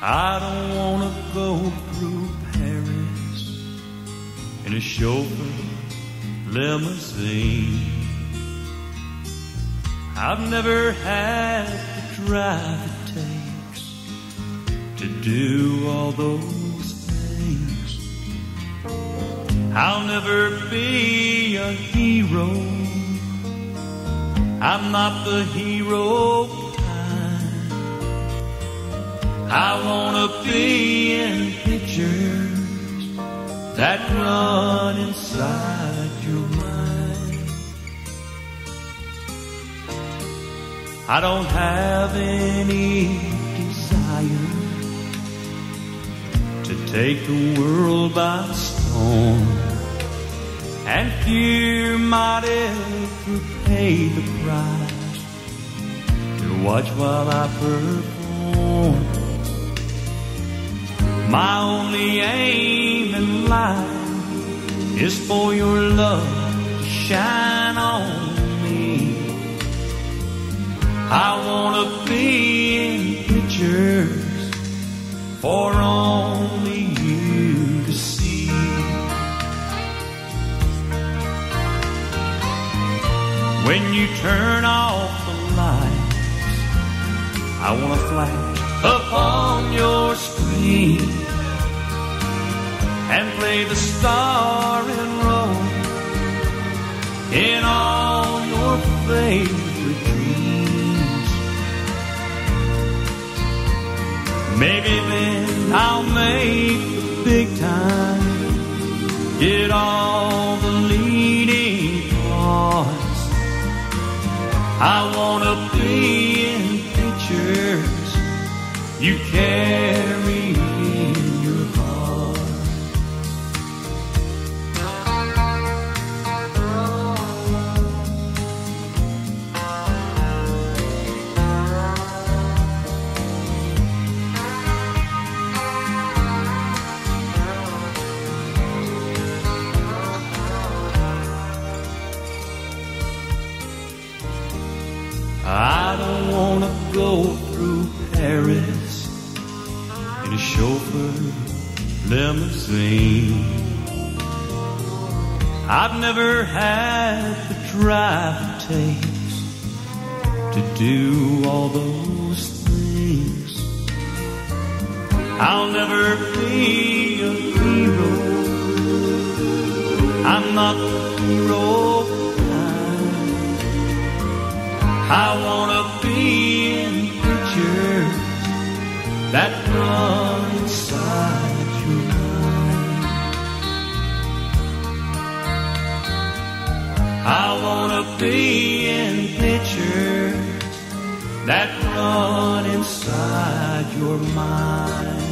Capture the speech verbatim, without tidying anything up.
I don't wanna go through Paris in a chauffeur limousine. I've never had the drive it takes to do all those things. I'll never be a hero. I'm not the hero kind. I wanna be in pictures that run inside your mind. I don't have any desire to take the world by storm, and fear might ever pay the price to watch while I perform. My only aim in life is for your love to shine on me. I wanna be in pictures for only you to see. When you turn off the lights, I wanna flash upon your screen and play the starring role in all your favorite dreams. Maybe then I'll make the big time, get all the leading parts. I wanna be in pictures you carry in your heart. I don't wanna go through Paris in a chauffeur limousine. I've never had the drive it takes to do all those things. I'll never be a hero. I'm not the hero kind. I wanna be in pictures that run inside your mind. I wanna be in pictures that run inside your mind.